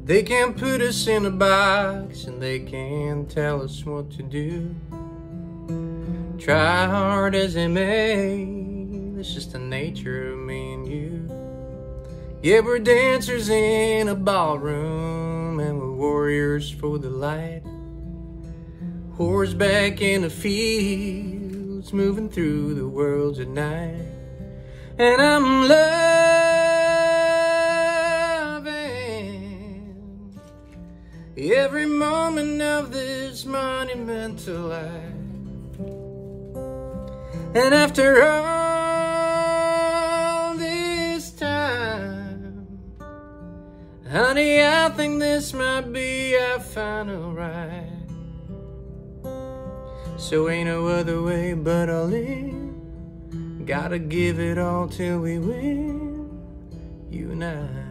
They can't put us in a box, and they can't tell us what to do. Try hard as they may, it's just the nature of me and you. Yeah, we're dancers in a ballroom, and we're warriors for the light. Horseback in the fields, moving through the worlds at night. And I'm loving every moment of this monumental life. And after all this time, honey, I think this might be our final ride. So ain't no other way but all in. Gotta give it all till we win, you and I.